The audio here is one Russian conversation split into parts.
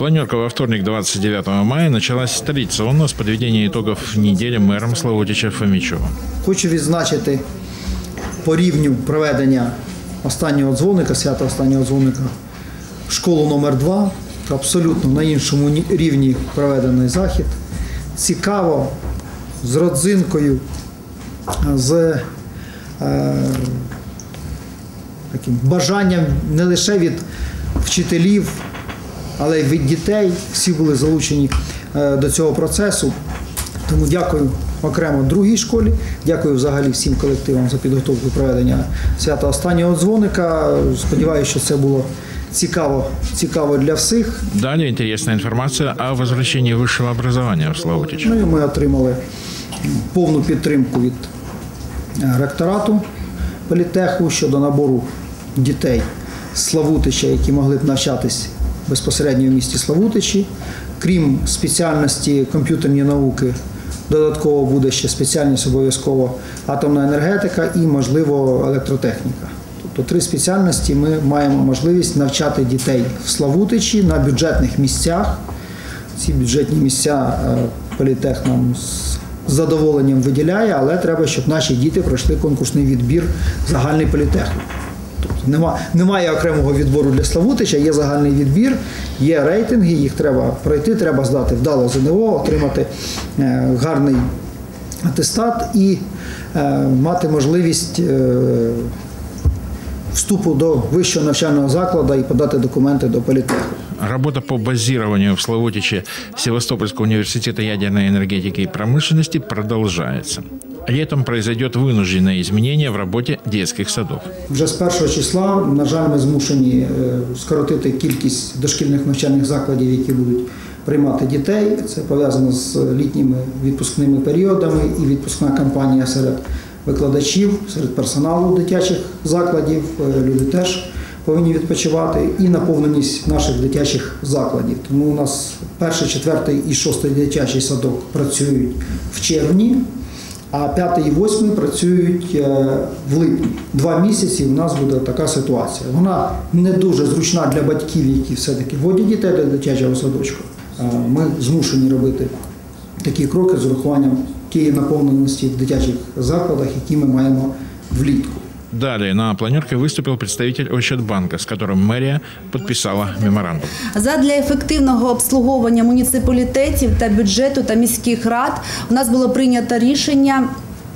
Планерка во вторник, 29 мая, началась традиционно с подведения итогов недели мэром Славутича Фомічова. Хочу відзначити по рівню проведення останнього дзвоника, свята останнього дзвоника, школу номер 2, абсолютно на іншому рівні проведений захід. Цікаво, з родзинкою, з таким бажанням не лише від вчителів, але й від дітей. Всі були залучені до цього процесу. Тому дякую окремо другій школі, дякую взагалі всім колективам за підготовку проведення свята останнього дзвоника. Сподіваюся, що це було цікаво для всіх. Далее интересная информация о возвращении высшего образования в Славутич. Ми отримали повну підтримку від ректорату політеху щодо набору дітей з Славутича, які могли б навчатись безпосередньо в місті Славутичі. Крім спеціальності комп'ютерні науки, додатково буде ще спеціальність обов'язково атомна енергетика і, можливо, електротехніка. Тобто 3 спеціальності ми маємо можливість навчати дітей в Славутичі на бюджетних місцях. Ці бюджетні місця політех нам з задоволенням виділяє, але треба, щоб наші діти пройшли конкурсний відбір загальний політеху. Тобто немає окремого відбору для Славутича, є загальний відбір, є рейтинги, їх треба пройти, треба здати вдало ЗНО, отримати гарний атестат і мати можливість вступу до вищого навчального закладу і подати документи до політеху. Работа по базированию в Славутиче Севастопольского университета ядерной энергетики и промышленности продолжается. Летом произойдет вынужденное изменение в работе детских садов. Вже з 1 числа, на жаль, ми змушені скоротити кількість дошкільних навчальних закладів, які будуть приймати дітей. Це пов'язано з літніми відпускними періодами і відпускна кампанія серед викладачів, серед персоналу дитячих закладів. Люди теж повинні відпочивати, і наповненість наших дитячих закладів. Тому у нас 1, 4 і 6 дитячий садок працюють в червні, а 5 і 8 працюють в липні. 2 місяці у нас буде така ситуація. Вона не дуже зручна для батьків, які все-таки водять дітей до дитячого садочку. Ми змушені робити такі кроки з урахуванням тієї наповненості в дитячих закладах, які ми маємо влітку. Далее на планерке выступил представитель Ощадбанка, с которым мэрия подписала меморандум. Задля ефективного обслуговування муніципалітетів та бюджету та міських рад у нас було прийнято рішення.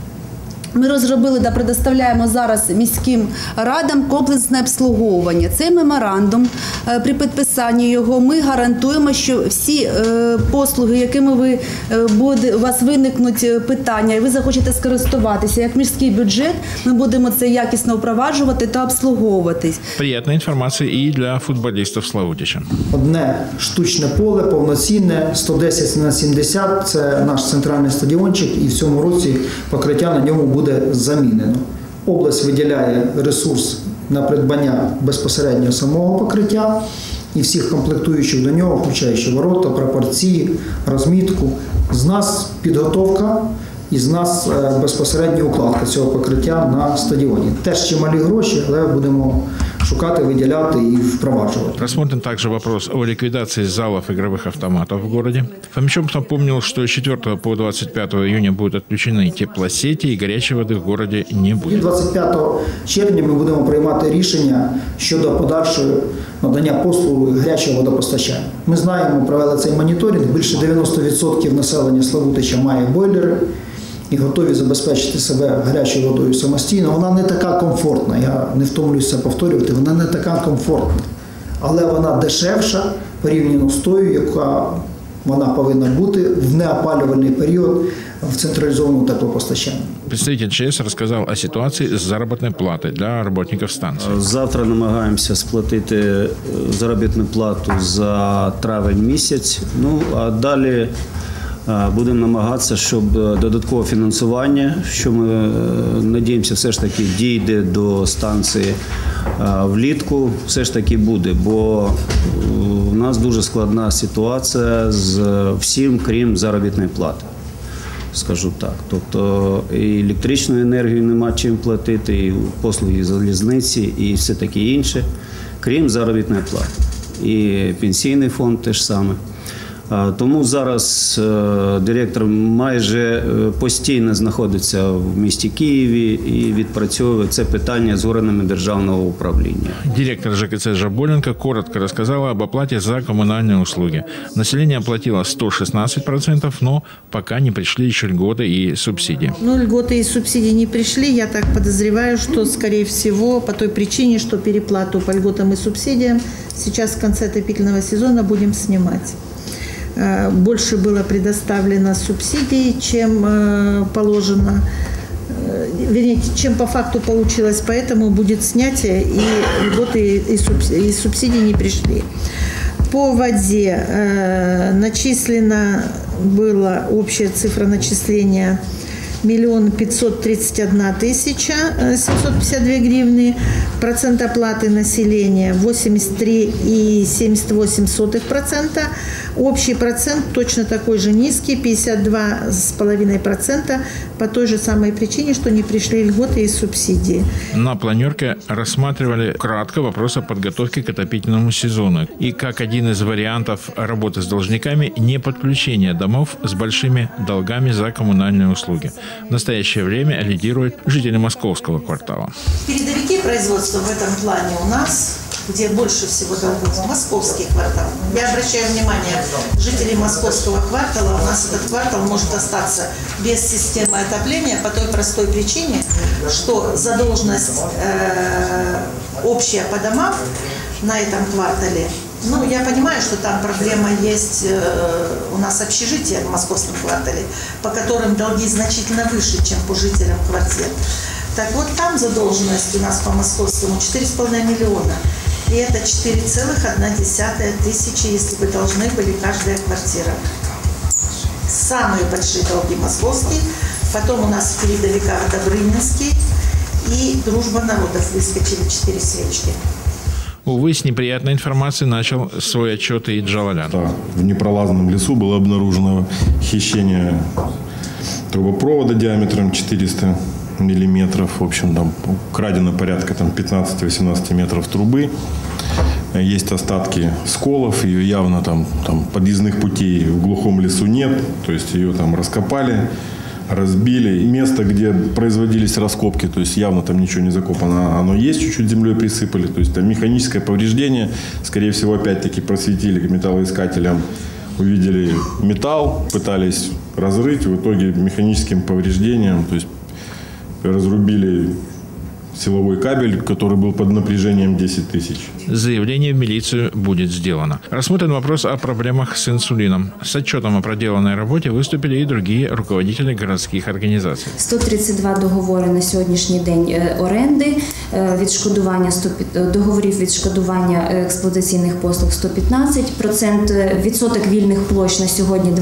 Ми розробили та предоставляємо зараз міським радам комплексне обслуговування. Цей меморандум, при підписанні його, ми гарантуємо, що всі послуги, якими у вас виникнуть питання, і ви захочете скористуватися, як міський бюджет, ми будемо це якісно впроваджувати та обслуговуватись. Приятная информация и для футболистов Славутича. Одне штучне поле, повноцінне, 110/70 – це наш центральний стадіончик, і в цьому році покриття на ньому буде замінено. Область виділяє ресурс на придбання безпосередньо самого покриття і всіх комплектуючих до нього, включаючи ворота, прапорці, розмітку. З нас підготовка і з нас безпосередня укладка цього покриття на стадіоні. Теж чималі гроші, але будемо шукати, виділяти і впроваджувати. Рассмотрен также вопрос о ликвидации залов игровых автоматов в городе. Фомічов напомнил, что с 4 по 25 июня будут отключены теплосети и горячей воды в городе не будет. 25 червня ми будемо приймати рішення щодо подальшого надання послуги гарячого водопостачання. Ми знаємо, провели цей моніторинг, більше 90% населення Славутича має бойлери і готові забезпечити себе гарячою водою самостійно. Вона не така комфортна, я не втомлююся повторювати, вона не така комфортна, але вона дешевша порівняно з тою, яка вона повинна бути в неопалювальний період в централізованому теплопостачанні. Представитель ЧС рассказал о ситуации с заработной платой для работников станции. Завтра намагаємося сплатити заробітну плату за травень місяць. Ну, а далі будемо намагатися, щоб додаткове фінансування, що ми надіємося все ж таки дійде до станції влітку, все ж таки буде, бо у нас дуже складна ситуація з всім, крім заробітної плати. Скажу так. Тобто і електричну енергію нема чим платити, і послуги залізниці, і все таке інше, крім заробітної плати. і пенсійний фонд теж саме. Тому зараз директор майже постійно знаходиться в місті Києві і відпрацьовує це питання з органами державного управління. Директор ЖКЦ Жаболенко коротко рассказала об оплате за коммунальные услуги. Население оплатило 116%, но пока не пришли еще льготы и субсидии. Льготы и субсидии не пришли. Я так подозреваю, что, скорее всего, по той причине, что переплату по льготам и субсидиям сейчас в конце отопительного сезона будем снимать. Больше было предоставлено субсидий, чем положено, вернее, чем по факту получилось, поэтому будет снятие, и льготы и субсидии не пришли. По воде начислена была общая цифра начисления 1 531 752 гривны. Процент оплаты населения 83,78%. Общий процент точно такой же низкий, 52,5%, по той же самой причине, что не пришли льготы и субсидии. На планерке рассматривали кратко вопрос о подготовке к отопительному сезону. И как один из вариантов работы с должниками, не подключение домов с большими долгами за коммунальные услуги. В настоящее время лидируют жители московского квартала. Передовики производства в этом плане у нас, где больше всего долгов, московский квартал. Я обращаю внимание, жителей московского квартала, у нас этот квартал может остаться без системы отопления по той простой причине, что задолженность общая по домам на этом квартале. Я понимаю, что там проблема есть у нас общежития в московском квартале, по которым долги значительно выше, чем по жителям квартир. Так вот, там задолженность у нас по московскому 4,5 миллиона. И это 4,1 тысячи, если бы должны были каждая квартира. Самые большие долги московские, потом у нас в передовиках Добрынинский и Дружба народов выскочили 4 свечки. Увы, с неприятной информацией начал свой отчет и Джалалян. Да, в непролазном лесу было обнаружено хищение трубопровода диаметром 400 миллиметров. В общем, там крадено порядка 15-18 метров трубы. Есть остатки сколов, ее явно там подъездных путей в глухом лесу нет. То есть ее там раскопали, разбили. И место, где производились раскопки, то есть явно там ничего не закопано, оно есть, чуть-чуть землей присыпали. То есть там механическое повреждение, скорее всего, опять-таки просветили к металлоискателям, увидели металл, пытались разрыть, в итоге механическим повреждением, то есть разрубили силовой кабель, который был под напряжением 10 тысяч. Заявление в милицию будет сделано. Рассмотрен вопрос о проблемах с инсулином. С отчетом о проделанной работе выступили и другие руководители городских организаций. 132 договори на сьогоднішній день оренди, відшкодування договорів відшкодування експлуатаційних послуг 115%, відсоток вільних площ на сьогодні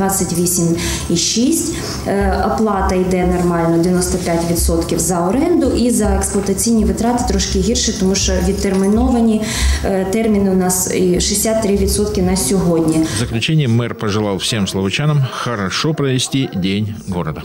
28,6%, оплата йде нормально 95% за оренду і за експлуатаційні витрати трошки гірше, тому що відтерміновані терміни у нас 63% на сьогодні. В заключение мэр пожелал всем славутчанам хорошо провести День города.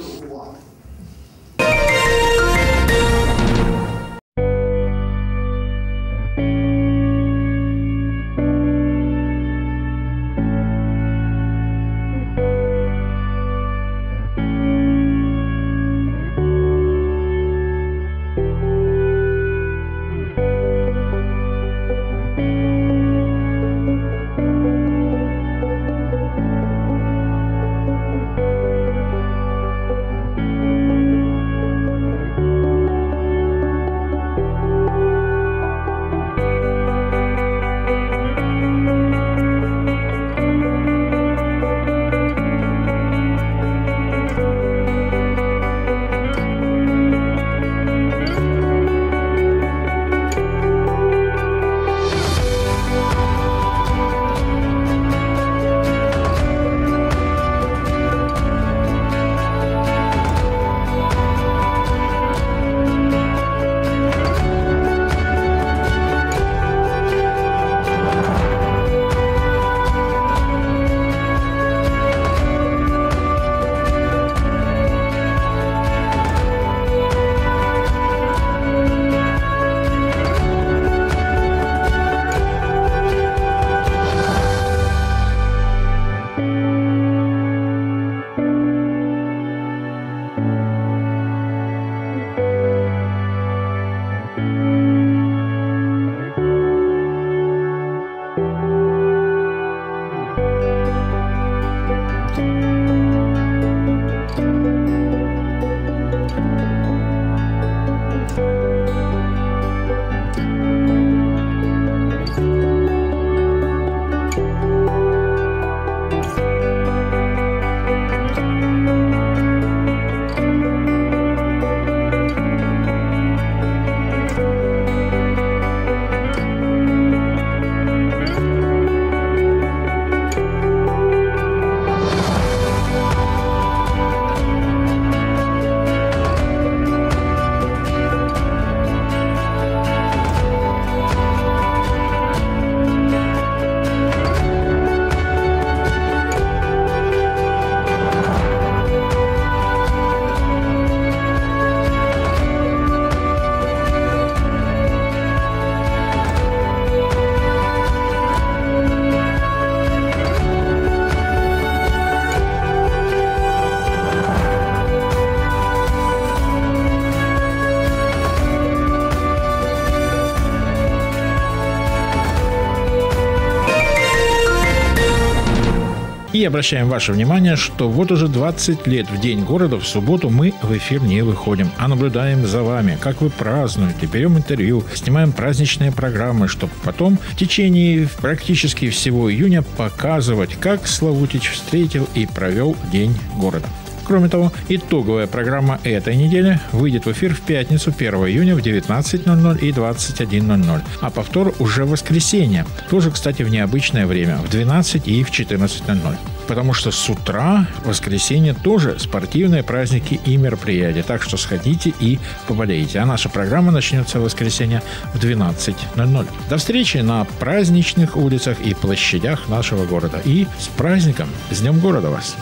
И обращаем ваше внимание, что вот уже 20 лет в День города в субботу мы в эфир не выходим, а наблюдаем за вами, как вы празднуете, берем интервью, снимаем праздничные программы, чтобы потом в течение практически всего июня показывать, как Славутич встретил и провел День города. Кроме того, итоговая программа этой недели выйдет в эфир в пятницу 1 июня в 19:00 и 21:00, а повтор уже в воскресенье, тоже, кстати, в необычное время, в 12 и в 14:00. Потому что с утра в воскресенье тоже спортивные праздники и мероприятия, так что сходите и поболейте. А наша программа начнется в воскресенье в 12:00. До встречи на праздничных улицах и площадях нашего города. И с праздником, с Днем города вас!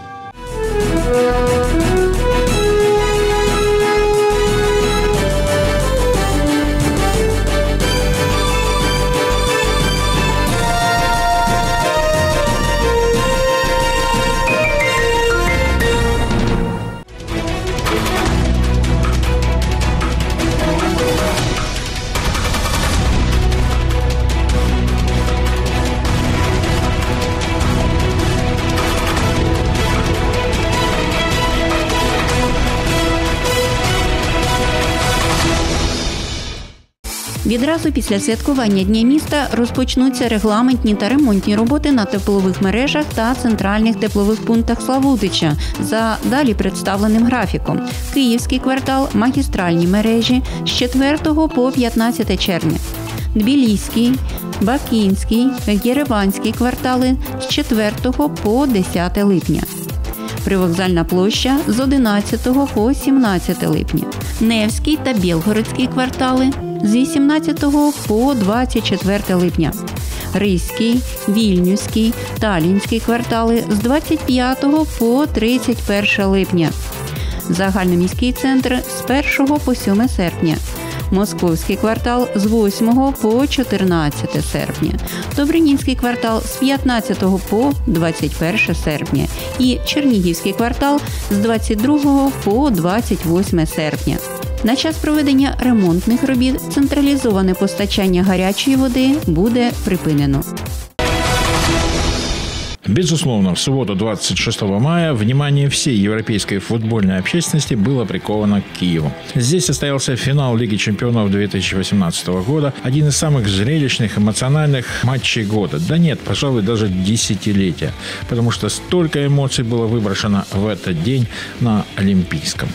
Відразу після святкування Дня міста розпочнуться регламентні та ремонтні роботи на теплових мережах та центральних теплових пунктах Славутича за далі представленим графіком. Київський квартал, магістральні мережі з 4 по 15 червня. Тбіліський, Бакінський, Єреванський квартали з 4 по 10 липня. Привокзальна площа з 11 по 17 липня. Невський та Білгородський квартали з 18 по 24 липня. Ризький, Вільнюський, Талінський квартали з 25 по 31 липня. Загальноміський центр з 1 по 7 серпня. Московський квартал з 8 по 14 серпня. Добринінський квартал з 15 по 21 серпня. І Чернігівський квартал з 22 по 28 серпня. На час проведення ремонтних робіт централізоване постачання гарячої води буде припинено. Безусловно, в субботу 26 мая внимание всей европейской футбольной общественности было приковано к Киеву. Здесь состоялся финал Лиги чемпионов 2018 года, один из самых зрелищных, эмоциональных матчей года. Да нет, пожалуй, даже десятилетия, потому что столько эмоций было выброшено в этот день на Олимпийском.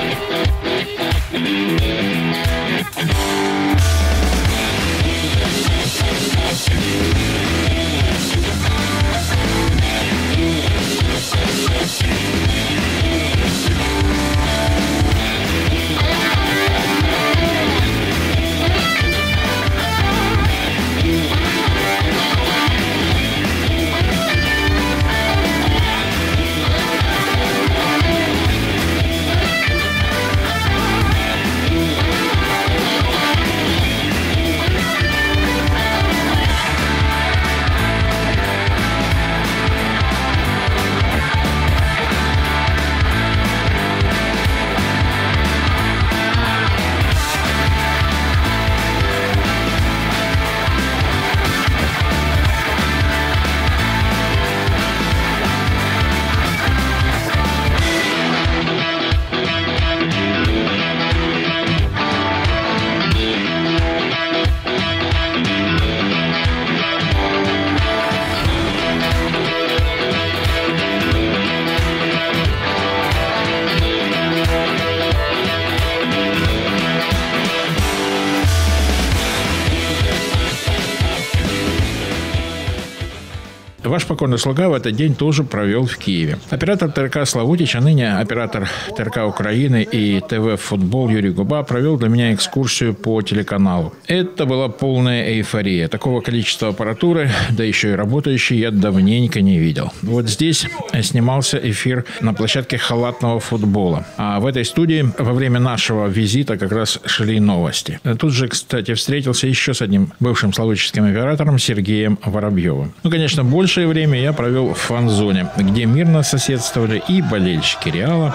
Ваш покорный слуга в этот день тоже провел в Киеве. Оператор ТРК «Славутич», а ныне оператор ТРК Украины и ТВ «Футбол» Юрий Губа провел для меня экскурсию по телеканалу. Это была полная эйфория. Такого количества аппаратуры, да еще и работающей, я давненько не видел. Вот здесь снимался эфир на площадке халатного футбола. А в этой студии во время нашего визита как раз шли новости. Тут же, кстати, встретился еще с одним бывшим славутичским оператором Сергеем Воробьевым. Ну, конечно, большее время я провел в фан-зоне, где мирно соседствовали и болельщики «Реала»,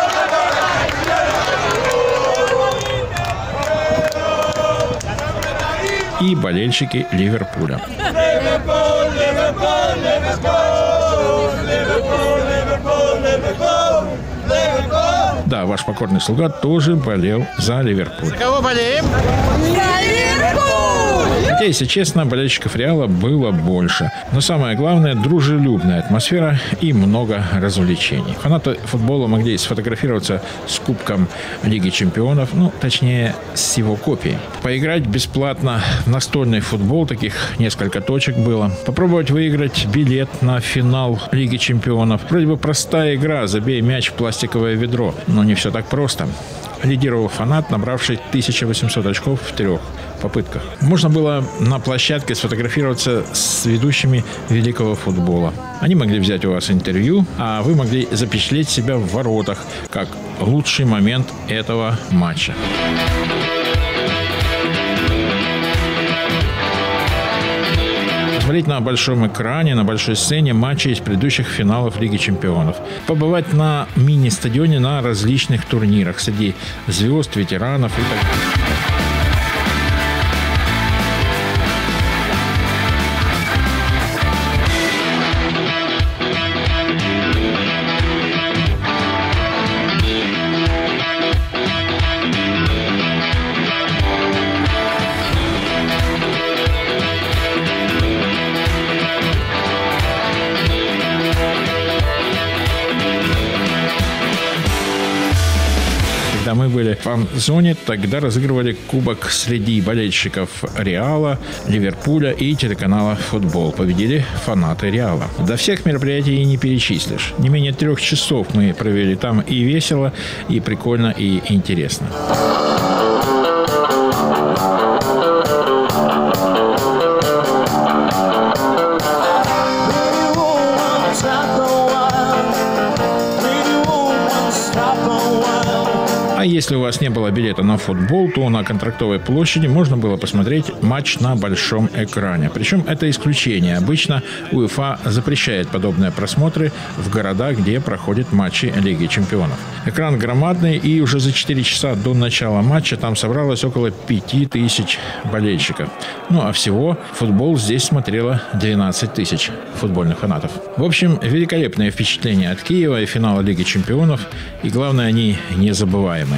и болельщики «Ливерпуля». Да, ваш покорный слуга тоже болел за Ливерпуль. За кого болеем? Хотя, если честно, болельщиков Реала было больше. Но самое главное – дружелюбная атмосфера и много развлечений. Фанаты футбола могли сфотографироваться с Кубком Лиги Чемпионов, ну, точнее, с его копией. Поиграть бесплатно в настольный футбол, таких несколько точек было. Попробовать выиграть билет на финал Лиги Чемпионов. Вроде бы простая игра – забей мяч в пластиковое ведро. Но не все так просто. Лидировал фанат, набравший 1800 очков в 3 попытках. Можно было на площадке сфотографироваться с ведущими великого футбола. Они могли взять у вас интервью, а вы могли запечатлеть себя в воротах, как лучший момент этого матча. Смотреть на большом экране, на большой сцене матчи из предыдущих финалов Лиги Чемпионов. Побывать на мини-стадионе на различных турнирах среди звезд, ветеранов и так далее. Когда мы были в фан-зоне, тогда разыгрывали кубок среди болельщиков Реала, Ливерпуля и телеканала «Футбол». Победили фанаты Реала. До всех мероприятий и не перечислишь. Не менее 3 часов мы провели там, и весело, и прикольно, и интересно. А если у вас не было билета на футбол, то на Контрактовой площади можно было посмотреть матч на большом экране. Причем это исключение. Обычно УЕФА запрещает подобные просмотры в городах, где проходят матчи Лиги Чемпионов. Экран громадный, и уже за 4 часа до начала матча там собралось около 5000 болельщиков. Ну а всего футбол здесь смотрело 12 тысяч футбольных фанатов. В общем, великолепное впечатление от Киева и финала Лиги Чемпионов. И главное, они незабываемые.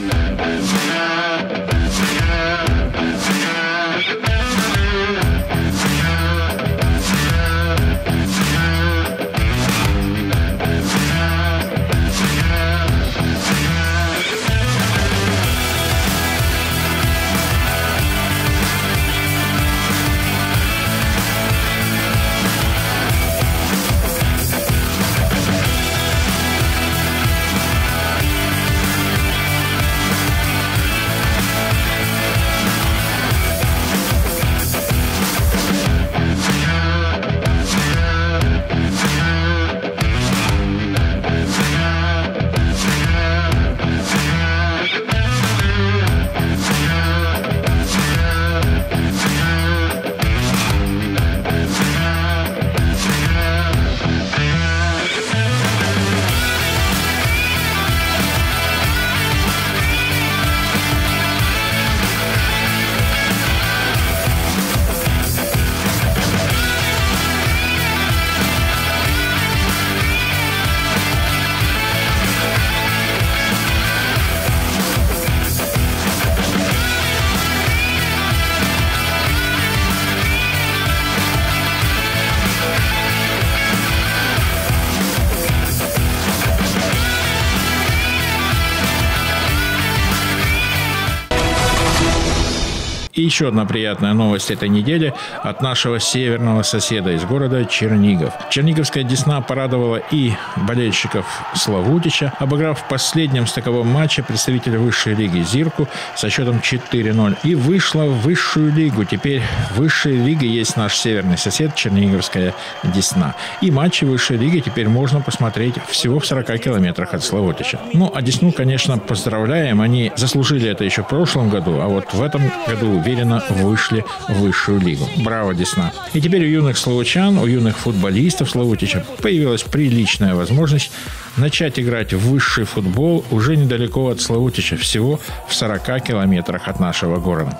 И еще одна приятная новость этой недели от нашего северного соседа из города Чернигов. Черниговская Десна порадовала и болельщиков Славутича, обыграв в последнем стыковом матче представителя высшей лиги Зирку со счетом 4-0. И вышла в высшую лигу. Теперь в высшей лиге есть наш северный сосед Черниговская Десна. И матчи высшей лиги теперь можно посмотреть всего в 40 километрах от Славутича. Ну, а Десну, конечно, поздравляем. Они заслужили это еще в прошлом году, а вот в этом году уверенно вышли в высшую лигу. Браво, Десна! И теперь у юных славутчан, у юных футболистов Славутича появилась приличная возможность начать играть в высший футбол уже недалеко от Славутича, всего в 40 километрах от нашего города.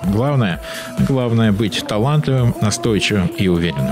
Главное быть талантливым, настойчивым и уверенным.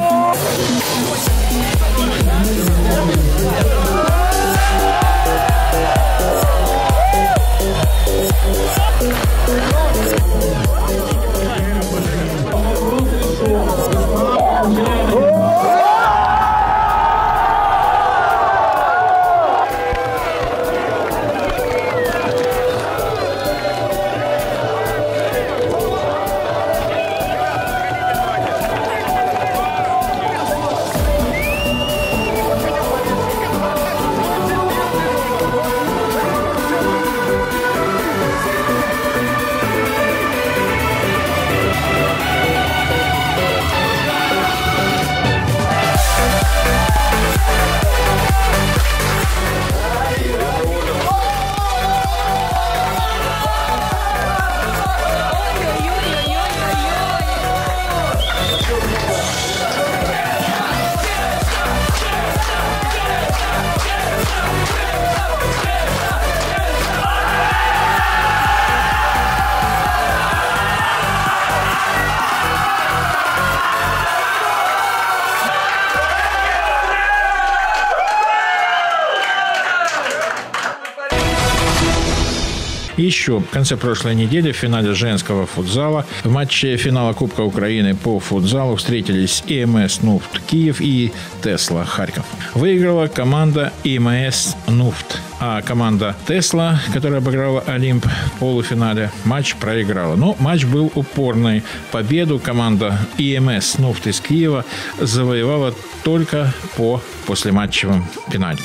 Еще в конце прошлой недели в финале женского футзала в матче финала Кубка Украины по футзалу встретились ИМС «Нуфт» Киев и Тесла Харьков. Выиграла команда ИМС «Нуфт», а команда Тесла, которая обыграла Олимп в полуфинале, матч проиграла. Но матч был упорный. Победу команда ИМС «Нуфт» из Киева завоевала только по послематчевым пенальти.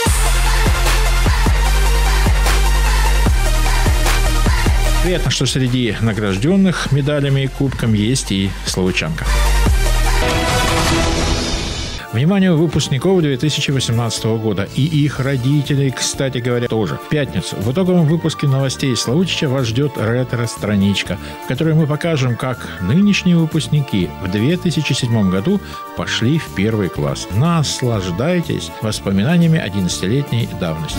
Приятно, что среди награжденных медалями и кубком есть и славутчанка. Вниманию выпускников 2018 года и их родителей, кстати говоря, тоже. В пятницу в итоговом выпуске новостей Славутича вас ждет ретро-страничка, в которой мы покажем, как нынешние выпускники в 2007 году пошли в первый класс. Наслаждайтесь воспоминаниями 11-летней давности.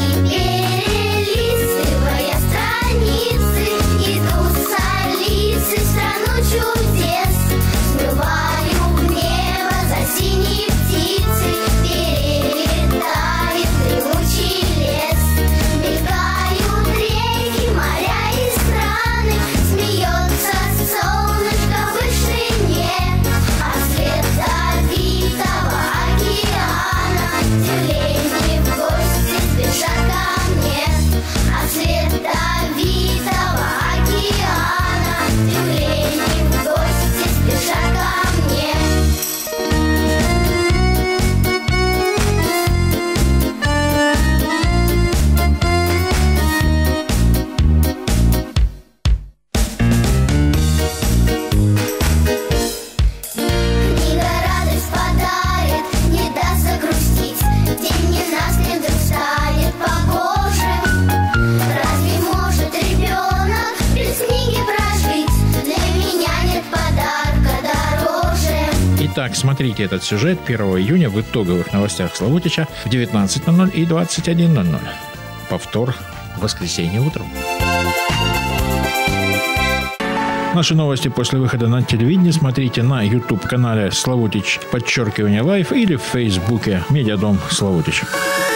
Итак, смотрите этот сюжет 1 июня в итоговых новостях Славутича в 19:00 и 21:00. Повтор в воскресенье утром. Наши новости после выхода на телевидение смотрите на YouTube-канале Славутич _Лайф или в Фейсбуке Медиадом Славутич.